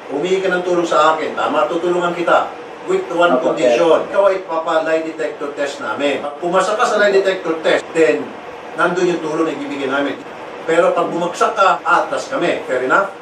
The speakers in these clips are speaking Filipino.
Humingi ka ng tulong sa akin, tama, tutulungan kita. With one Opo, condition, ikaw ay papa-lie detector test namin. Pag pumasa ka sa lie detector test, then nandun yung tulong na ibibigay namin. Pero pag bumagsak ka, atras kami. Fair enough?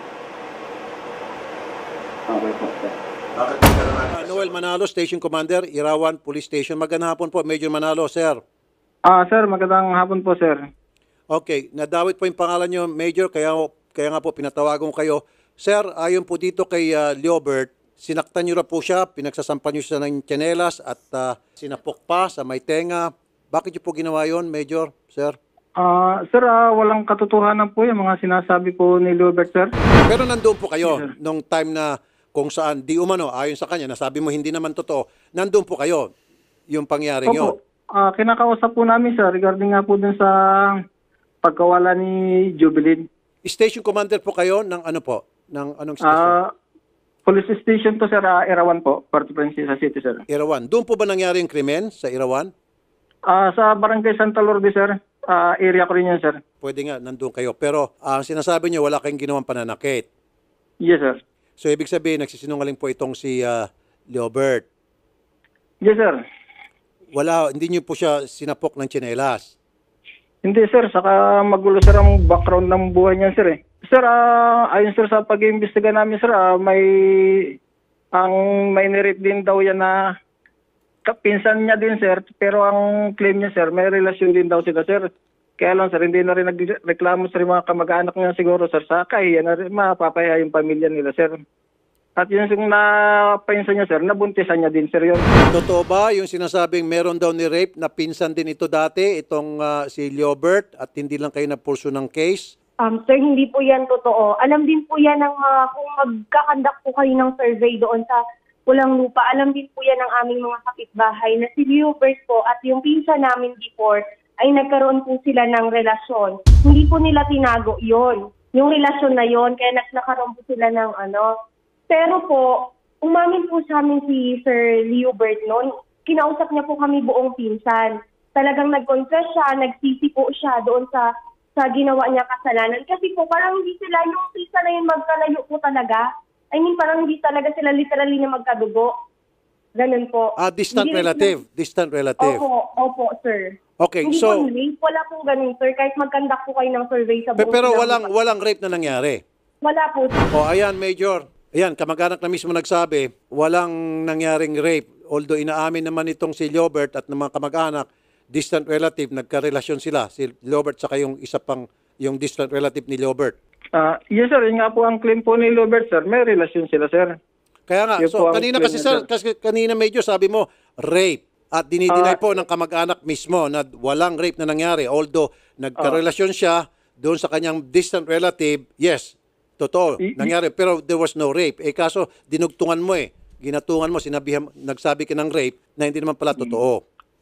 Okay po, sir. Bakit hindi ka naman? Noel Manalo, Station Commander, Irawan Police Station. Magandang hapon po, Major Manalo, sir. Sir, magandang hapon po, sir. Okay, nadawit po yung pangalan nyo, Major, kaya nga po pinatawagan ko kayo. Sir, ayon po dito kay Leobert, sinaktan nyo na po siya, pinagsasampan nyo siya ng tsinelas at sinapok pa sa may tenga. Bakit nyo po ginawa yon, Major, sir? Sir, walang katotohanan po yung mga sinasabi po ni Leobert, sir. Pero nandoon po kayo Yes, nung time na kung saan di umano, ayon sa kanya, nasabi mo hindi naman totoo, nandoon po kayo yung pangyaring yun. Opo, kinakausap po namin, sir, regarding nga po dun sa pagkawala ni Jubilin. Station Commander po kayo ng ano po? Ng anong station? Police station to, sir, Irawan po, Puerto Princesa City, sir. Irawan. Doon po ba nangyari yung krimen sa Irawan? Sa Barangay Santa Lourdes, sir, area ko rin yan, sir. Pwede nga, nandun kayo. Pero ang sinasabi niyo, wala kayong ginawang pananakit. Yes, sir. So, ibig sabihin, nagsisinungaling po itong si Leobert. Yes, sir. Hindi niyo po siya sinapok ng tsinelas. Hindi, sir. Saka magulo, sir, ang background ng buhay niyan, sir, eh. Sir, ayun, sir, sa pag-iimbestiga namin, sir, may nirate din daw yan na pinsan niya din, sir. Pero ang claim niya, sir, may relasyon din daw sila, sir. Kaya lang, sir, hindi na rin nagreklamo, sir, yung mga kamag-anak niya siguro, sir. Sa kahiya na rin, mapapaya yung pamilya nila, sir. At yun yung napinsan niya, sir, nabuntisan niya din, sir, yun. Totoo ba yung sinasabing meron daw ni rape na pinsan din ito dati, itong si Leobert, at hindi lang kayo na-pursue ng case? Sir, hindi po yan totoo. Alam din po yan ng kung magkakandak po kayo ng survey doon sa Pulang Lupa, alam din po yan ng aming mga kapitbahay na si Leobert po at yung pinsan namin before ay nagkaroon po sila ng relasyon. Hindi po nila tinago yon, yung relasyon na yon, kaya nagkaroon po sila ng ano. Pero po, umamin po sa amin si Sir Leobert noon, kinausap niya po kami buong pinsan. Talagang nag-confess siya, nagsisi po siya doon sa ginawa niya kasalanan. Kasi po parang hindi sila, yung pinsan na yun magkalayo po talaga. I mean, parang hindi talaga sila literally na magkadugo. Ganun po. Distant Hindi relative. Distant relative. Opo, sir. Okay, Hindi so... po rape, wala pong ganun, sir. Kahit magkandak po kayo ng survey sa buong Pero Pulang Lupa. walang rape na nangyari. Wala po, sir. O, ayan, Major. Ayan, kamag-anak na mismo nagsabi, walang nangyaring rape. Although inaamin naman itong si Leobert at ng mga kamag-anak, distant relative, nagkarelasyon sila. Si Leobert saka yung isa pang, yung distant relative ni Leobert. Yes, sir, yun nga po ang claim po ni Leobert, sir. May relasyon sila, sir. Kaya nga, Yun so po ang kanina claim kasi, niya, sir, kasi kanina Major, sabi mo, rape. At dinideny po ng kamag-anak mismo na walang rape na nangyari. Although nagkarelasyon siya doon sa kanyang distant relative, yes, totoo, nangyari. Pero there was no rape. Kaso dinugtungan mo ginatungan mo, sinabihan, nagsabi ka ng rape na hindi naman pala totoo.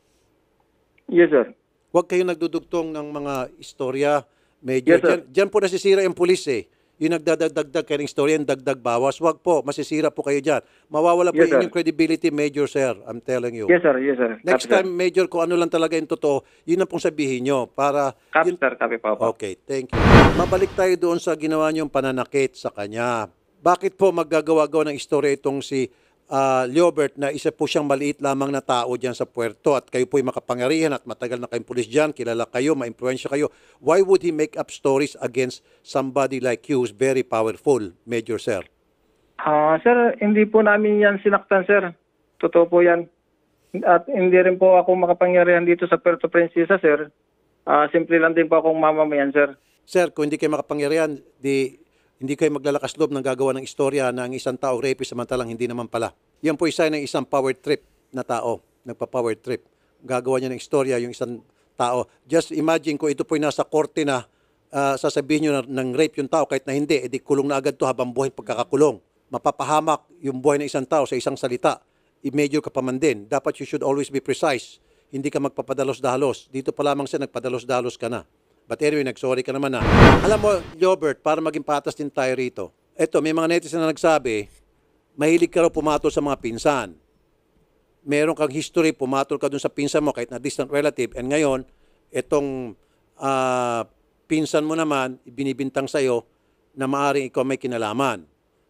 Yes, sir. Huwag kayong nagdudugtong ng mga istorya, Major. Yes, sir. Diyan po nasisira yung pulis Yung nagdadagdag kayo ng istorya, yung dagdag bawas. Huwag po, masisira po kayo dyan. Mawawala po Yes, yung sir. inyong credibility, Major, sir. I'm telling you. Yes, sir. Yes, sir. Next Copy, time, Major, kung ano lang talaga yung totoo, yun ang pong sabihin nyo. Para, Copy, sir. Copy po. okay, thank you. Mabalik tayo doon sa ginawa niyong pananakit sa kanya. Bakit po maggagawa-gawa ng istorya itong si Leobert na isa po siyang maliit lamang na tao dyan sa puerto at kayo po'y makapangyarihan at matagal na kayong pulis dyan, kilala kayo, ma-influensya kayo. Why would he make up stories against somebody like you who's very powerful, Major, sir? Sir, hindi po namin yan sinaktan, sir. Totoo po yan. At hindi rin po ako makapangyarihan dito sa Puerto Princesa, sir. Simple lang din po akong mamamayan, sir. Sir, kung hindi kayo makapangyarihan, hindi kayo maglalakas loob ng gagawa ng istorya na ang isang tao rapist samantalang hindi naman pala. Yan po isa ng isang power trip na tao, nagpa-power trip. Gagawa niya ng istorya yung isang tao. Just imagine kung ito po'y nasa korte na sasabihin nyo ng rape yung tao kahit na hindi, edi kulong na agad to habang buhay pagkakakulong. Mapapahamak yung buhay ng isang tao sa isang salita. I-major ka pa man din. Dapat you should always be precise. Hindi ka magpapadalos-dalos. Dito pa lamang siya nagpadalos-dalos ka na. But anyway, nag-sorry ka naman na. Alam mo, Leobert, para maging patas din tayo rito. Eto, may mga netizen na nagsabi, mahilig ka raw pumatol sa mga pinsan. Meron kang history, pumatol ka dun sa pinsan mo kahit na distant relative. And ngayon, etong pinsan mo naman, binibintang sa'yo na maaaring ikaw may kinalaman.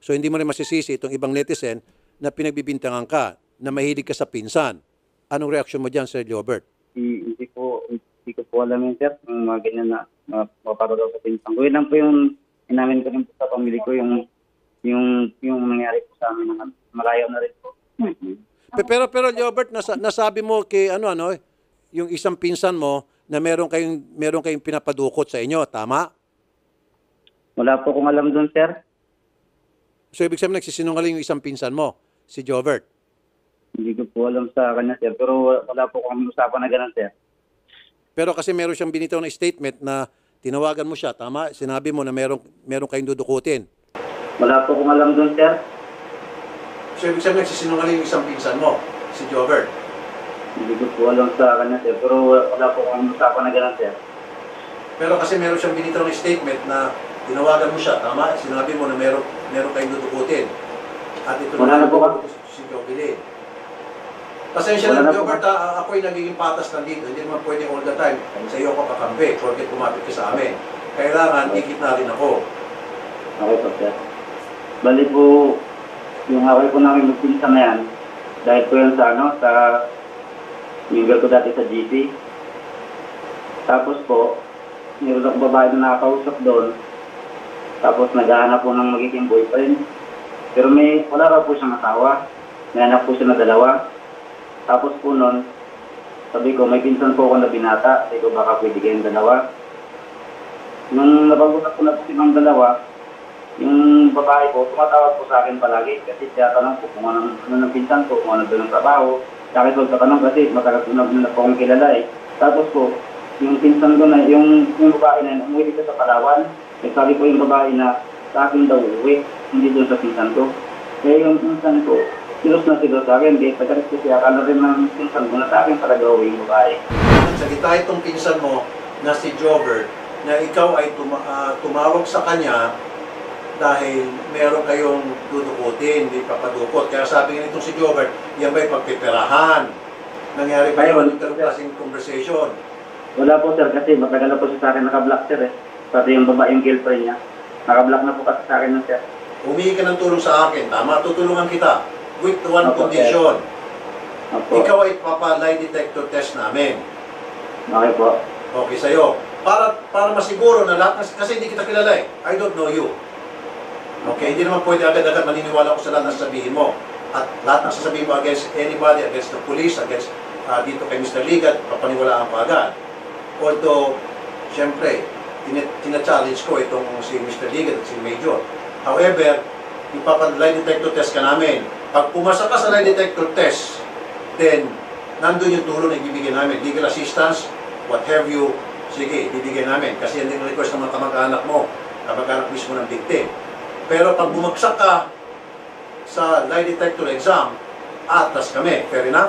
So hindi mo rin masisisi itong ibang netizen na pinagbibintangan ka, na mahilig ka sa pinsan. Anong reaksyon mo dyan, Sir Jobert? Hindi ko po alam yun, sir. Yung mga ganyan na mapapagaw sa pinsan ko. Yun lang po yung inamin ko rin po sa pamilya ko, yung nangyari po sa amin. Malayo na rin po. Pero Jobert, nasabi mo kay yung isang pinsan mo na meron kayong pinapadukot sa inyo, tama? Wala po akong alam doon, sir. So ibig sabihin nagsisinungaling yung isang pinsan mo, si Jobert. Hindi ko po alam sa kanya, sir. Pero wala po kami usapan na ganun, sir. Pero kasi meron siyang binitaw na statement na tinawagan mo siya, tama? Sinabi mo na meron kayong dudukutin. Wala po akong alam doon, sir. So ibig sabihin nagsisinungaling yung isang pinsan mo, si Jobert. Hindi ko po alam sa kanya, sir. Pero wala po kami usapan na ganun, sir. Pero kasi meron siyang binitaw na statement na tinawagan mo siya, tama? Sinabi mo na meron kayong dudukutin. At ito Wala na po si Jobert. Pasensya na, Jobert, ako'y nagiging patas na dito. Hindi naman pwede all the time sa iyo ko kakampi, porque kumapit ka sa amin. Kailangan, ikit na rin ako. Okay po, sir. Bali po, yung away po namin magpinsan na yan, dahil po yan sa mingle ko dati sa GC. Tapos po, meron akong babae na nakakausap doon. Tapos naghahanap po ng magiging boyfriend. Pero wala raw po siyang asawa. May anak po siya na 2. Tapos po noon, sabi ko, may pinsan po ako na binata. Sabi ko, baka pwede kayong 2. Nung napag-usap ko na po silang 2, yung babae ko, tumatawag po sa akin palagi. Kasi siya tanong po kung ano ng pinsan ko, kung ano doon ng trabaho. Sa akin po tanong kasi matagal po na po akong kilala eh. Tapos po, yung pinsan ko na, yung babae na umuwi dito sa Palawan. Sabi po yung babae na sa akin daw uwi, hindi doon sa pinsan ko. Kaya yung pinsan ko, silos na silos sa akin, kaya pagkakas ko siya, akala rin ng pinsan ko na sa akin talaga uwi yung babae. Sa kita itong pinsan mo na si Jobert, na ikaw ay tumawag sa kanya dahil meron kayong dudukutin, hindi papadukot. Kaya sabi nga nitong si Jobert, yan ba'y pagpiperahan? Nangyari ba yung klaseng conversation? Wala po, sir, kasi matagal na po siya sa akin naka-block, sir eh. Pati yung babae yung girlfriend niya. Naka-block na po kasi sa akin, sir. Humingi ka ng tulong sa akin, tama? Tutulungan kita. With one Opo, condition. Opo. Ikaw ay papa-lie detector test namin. Okay po. Okay sa'yo. Para masiguro na lahat, kasi hindi kita kilala eh. I don't know you. Okay, hindi naman pwede agad-agad maniniwala ko sa lahat na sasabihin mo. At lahat ng sasabihin mo against anybody, against the police, against dito kay Mr. Ligat, papaniwalaan ko agad. Although, siyempre, tina-challenge ko itong si Mr. Ligat at si Major. However, ipapa-lie detector test ka namin. Pag pumasa ka sa lie detector test, then, nandun yung tulong na ibibigay namin. Legal assistance, what have you, sige, ibibigay namin. Kasi yan din ang request ng mga kamag-anak mo, kamag-anak mismo ng victim. Pero pag bumagsak ka sa lie detector exam, atas kami. Fair enough?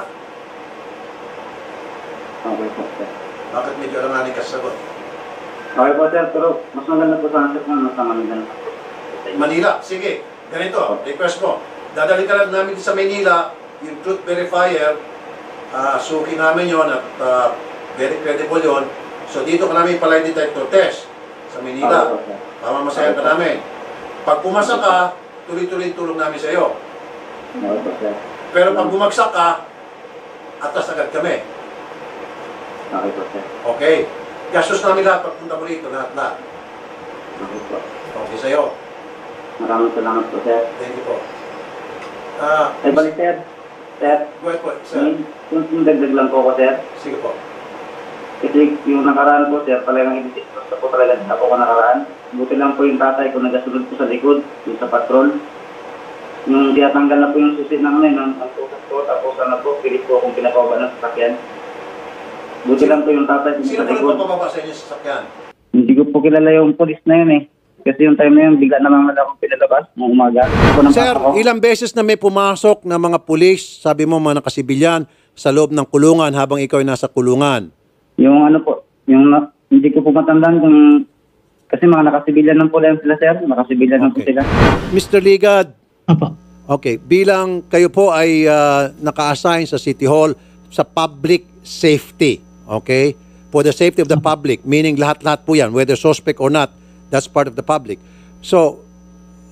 Okay po, sir. Bakit medyo alanganin ka sa sagot? Okay po, sir, pero mas maganda po sana, sir, kung nasa Manila. Manila, sige. Ganito, request mo. Dadalhin ka lang namin sa Manila, yung truth verifier, suki namin yon at very credible yon. So dito ka namin pa lie detector test sa Manila. Okay, sir. Masaya ka namin. Pag pumasa ka, tuloy-tuloy tulong namin sa iyo. Okay po, sir. Pero pag bumagsak ka, atas agad kami. Okay po, sir. Okay? Gastos namin lahat pagpunta mo rito, lahat. Okay po. Okay sa'yo. Maraming salamat po, sir. Thank you po. Ay, balik, sir. Sir, Go ahead po, sir. yung dagdag lang po ako, sir. Sige po. Kasi yung nakaraan po, sir, talagang basta po talaga ako nakaraan. Buti lang po yung tatay ko nagasunod po sa likod, yung sa patrol. Yung tinatanggal na po yung susi ng tukas ko, tapos po, pilit po akong pinakauba ng sasakyan. Buti lang po yung tatay ko Sino sa po likod. nagpapababa sa inyo sa sasakyan? Hindi ko po kilala yung polis na yun eh. Kasi yung time na yun, bigla na lang akong pinalabas ng umaga. Sir, ilang beses na may pumasok na mga pulis, sabi mo mga nakasibilyan, sa loob ng kulungan habang ikaw ay nasa kulungan? Yung hindi ko po matandaan kung, kasi mga nakasibilyan ng pula sila, sir. Nakasibilyan ng po sila. Mr. Ligad, Apa. okay, bilang kayo po ay naka-assign sa City Hall sa public safety, okay? For the safety of the public, meaning lahat-lahat po yan, whether suspect or not, that's part of the public. So,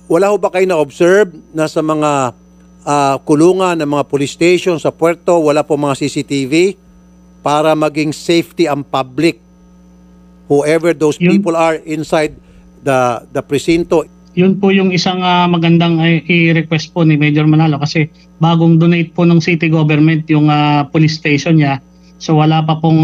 Wala ho ba kayo na-observe na sa mga kulungan ng mga police station sa puerto, wala po mga CCTV para maging safety ang public, whoever those people are inside the presinto? Yun po yung isang magandang i-request po ni Major Manalo kasi bagong donate po ng city government yung police station niya. So wala pa pong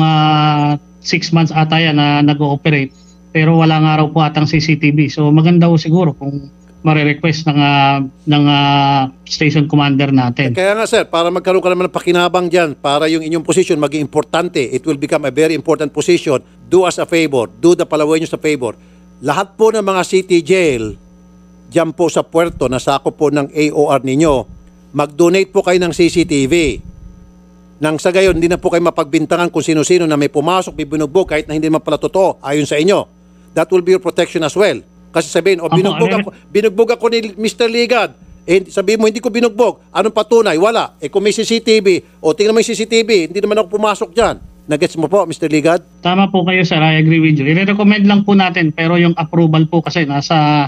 6 months ata yan na nag-ooperate, pero wala nga raw po atang CCTV. So maganda po siguro kung marirequest ng station commander natin. Kaya nga sir, para magkaroon ka naman ng pakinabang dyan, para yung inyong position maging importante, it will become a very important position, do us a favor, do the Palaweños a favor. Lahat po ng mga city jail, dyan po sa puerto, nasako po ng AOR ninyo, mag-donate po kayo ng CCTV. Nang sa gayon, hindi na po kayo mapagbintangan kung sino-sino na may pumasok, may binugbog, kahit na hindi naman pala totoo, ayon sa inyo. That will be your protection as well. Kasi sabihin, binugbog ako ni Mr. Ligad. Eh, sabihin mo, hindi ko binugbog. Anong patunay? Wala. Eh kung may CCTV, tingnan mo yung CCTV, hindi naman ako pumasok dyan. Nagets mo po, Mr. Ligad? Tama po kayo, sir. I agree with you. I-recommend lang po natin, pero yung approval po kasi nasa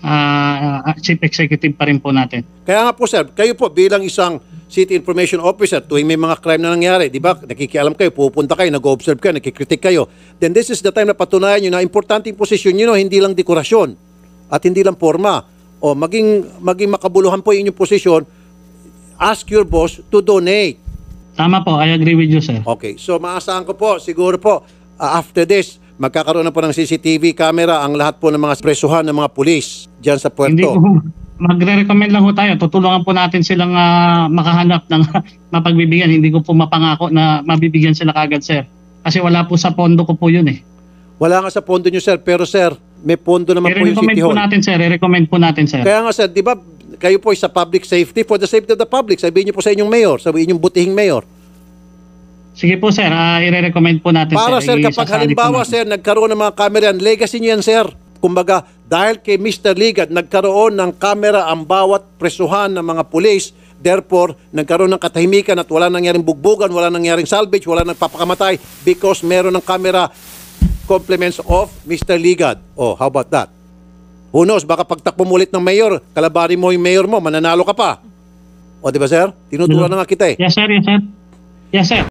chief executive pa rin po natin. Kaya nga po, sir, kayo po bilang isang city information officer, tuwing may mga crime na nangyari, di ba, nakikialam kayo, pupunta kayo, nag-observe kayo, nakikritik kayo, then this is the time na patunayan nyo na importante yung posisyon nyo, hindi lang dekorasyon at hindi lang forma. O maging makabuluhan po yung inyong posisyon, ask your boss to donate. Tama po, I agree with you, sir. Okay, so maasahan ko po, siguro po, after this, magkakaroon na po ng CCTV camera ang lahat po ng mga presuhan ng mga pulis dyan sa puerto. Hindi po, magre-recommend lang po tayo. Tutulungan po natin silang makahanap ng mapagbibigyan. Hindi ko po mapangako na mabibigyan sila kagad, sir. Kasi wala po sa pondo ko po yun eh. Wala nga sa pondo nyo, sir. Pero, sir, may pondo naman po yung City Hall. I-recommend po natin, sir. Kaya nga, sir, di ba, kayo po sa public safety, for the safety of the public, sabihin nyo po sa inyong mayor, sabihin yung butihing mayor. Sige po, sir. I-recommend po natin, para, sir. Para, sir, kapag halimbawa, sir, nagkaroon ng mga camera, legacy nyo yan, sir. Kumbaga, dahil kay Mr. Ligad, nagkaroon ng camera ang bawat presuhan ng mga pulis, therefore, nagkaroon ng katahimikan at wala nangyaring bugbugan, wala nangyaring salvage, wala nagpapakamatay because meron ng camera compliments of Mr. Ligad. Oh, how about that? Who knows, baka pagtakbo mo ulit ng mayor, kalabari mo yung mayor mo, mananalo ka pa. O, di ba, sir? Tinuturuan na nga kita eh. Yes, sir. Yes, sir. Yes, sir.